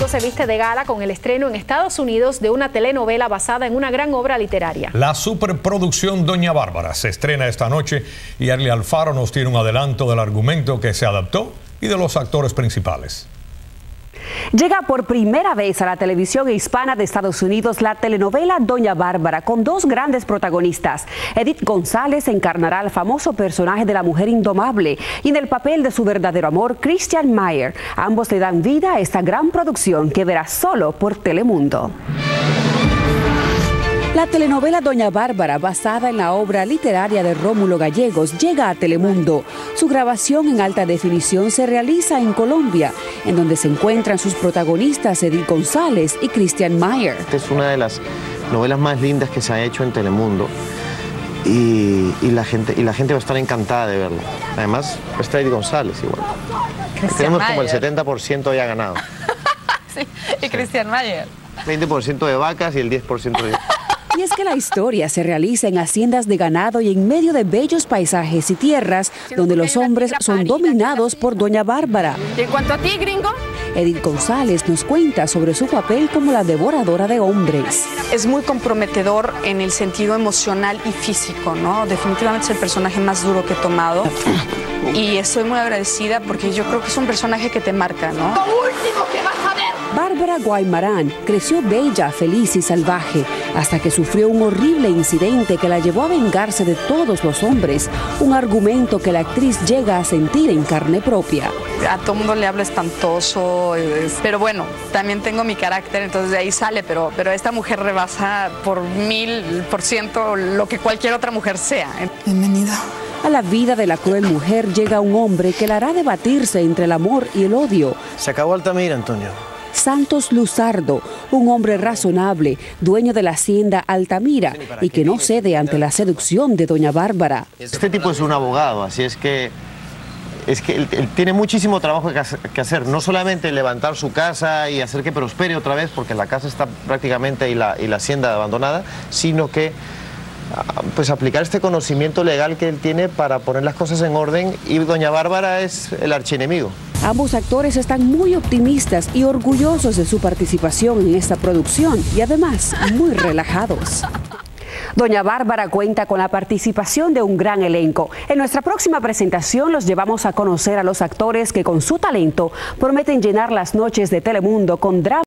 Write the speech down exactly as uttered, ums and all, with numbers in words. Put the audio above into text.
Telemundo se viste de gala con el estreno en Estados Unidos de una telenovela basada en una gran obra literaria. La superproducción Doña Bárbara se estrena esta noche y Arely Alfaro nos tiene un adelanto del argumento que se adaptó y de los actores principales. Llega por primera vez a la televisión hispana de Estados Unidos la telenovela Doña Bárbara, con dos grandes protagonistas. Edith González encarnará al famoso personaje de la mujer indomable y en el papel de su verdadero amor, Christian Meyer. Ambos le dan vida a esta gran producción que verá solo por Telemundo. La telenovela Doña Bárbara, basada en la obra literaria de Rómulo Gallegos, llega a Telemundo. Su grabación en alta definición se realiza en Colombia, en donde se encuentran sus protagonistas Edith González y Christian Meyer. Esta es una de las novelas más lindas que se ha hecho en Telemundo y, y, la, gente, y la gente va a estar encantada de verla. Además, está Edith González igual. Christian Tenemos Meyer. Como el setenta por ciento ya ganado. Sí, y Christian Meyer. veinte por ciento de vacas y el diez por ciento de... Y es que la historia se realiza en haciendas de ganado y en medio de bellos paisajes y tierras donde los hombres son dominados por Doña Bárbara. Y en cuanto a ti, gringo, Edith González nos cuenta sobre su papel como la devoradora de hombres. Es muy comprometedor en el sentido emocional y físico, ¿no? Definitivamente es el personaje más duro que he tomado y estoy muy agradecida porque yo creo que es un personaje que te marca, ¿no? lo último que vas a ver. Bárbara Guaymarán creció bella, feliz y salvaje, hasta que sufrió un horrible incidente que la llevó a vengarse de todos los hombres, un argumento que la actriz llega a sentir en carne propia. A todo mundo le habla espantoso, pero bueno, también tengo mi carácter, entonces de ahí sale, pero, pero esta mujer rebasa por mil por ciento lo que cualquier otra mujer sea. Bienvenida. A la vida de la cruel mujer llega un hombre que la hará debatirse entre el amor y el odio. Se acabó Altamira, Antonio. Santos Luzardo, un hombre razonable, dueño de la hacienda Altamira y que no cede ante la seducción de Doña Bárbara. Este tipo es un abogado, así es que, es que él, él tiene muchísimo trabajo que hacer, no solamente levantar su casa y hacer que prospere otra vez, porque la casa está prácticamente y la, y la hacienda abandonada, sino que pues aplicar este conocimiento legal que él tiene para poner las cosas en orden, y Doña Bárbara es el archienemigo. Ambos actores están muy optimistas y orgullosos de su participación en esta producción y además muy relajados. Doña Bárbara cuenta con la participación de un gran elenco. En nuestra próxima presentación los llevamos a conocer a los actores que con su talento prometen llenar las noches de Telemundo con drama.